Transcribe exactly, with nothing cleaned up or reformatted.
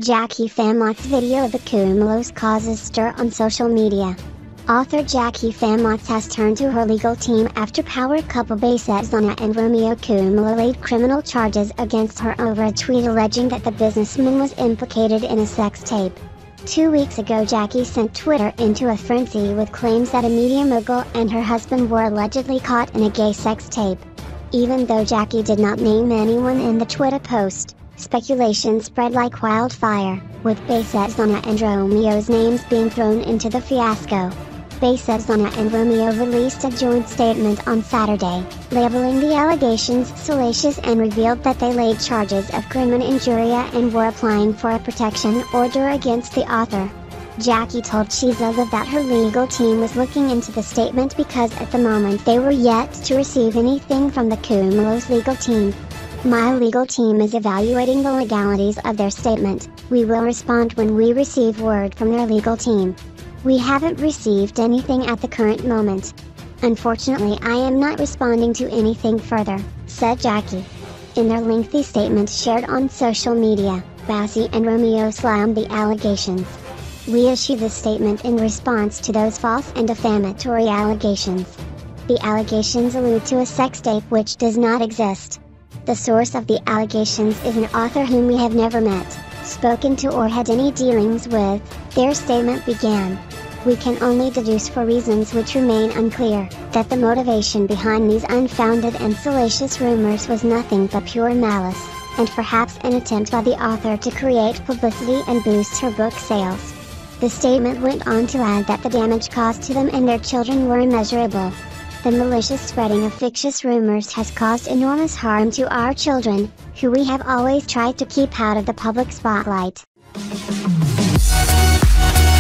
Jackie Famot's video of the Cumulos causes stir on social media. Author Jackie Famot has turned to her legal team after power couple Besa Zana and Romeo Cumulo laid criminal charges against her over a tweet alleging that the businessman was implicated in a sex tape. Two weeks ago, Jackie sent Twitter into a frenzy with claims that a media mogul and her husband were allegedly caught in a gay sex tape. Even though Jackie did not name anyone in the Twitter post, speculation spread like wildfire, with Besa Zana and Romeo's names being thrown into the fiasco. Besa Zana and Romeo released a joint statement on Saturday, labeling the allegations salacious and revealed that they laid charges of crimen injuria and were applying for a protection order against the author. Jackie told Shizova that her legal team was looking into the statement because at the moment they were yet to receive anything from the Cumulos legal team. "My legal team is evaluating the legalities of their statement. We will respond when we receive word from their legal team. We haven't received anything at the current moment. Unfortunately, I am not responding to anything further," said Jackie. In their lengthy statement shared on social media, Besa and Romeo slammed the allegations. "We issue this statement in response to those false and defamatory allegations. The allegations allude to a sex tape which does not exist. The source of the allegations is an author whom we have never met, spoken to or had any dealings with," their statement began. "We can only deduce for reasons which remain unclear, that the motivation behind these unfounded and salacious rumors was nothing but pure malice, and perhaps an attempt by the author to create publicity and boost her book sales." The statement went on to add that the damage caused to them and their children were immeasurable. "The malicious spreading of fictitious rumors has caused enormous harm to our children, who we have always tried to keep out of the public spotlight."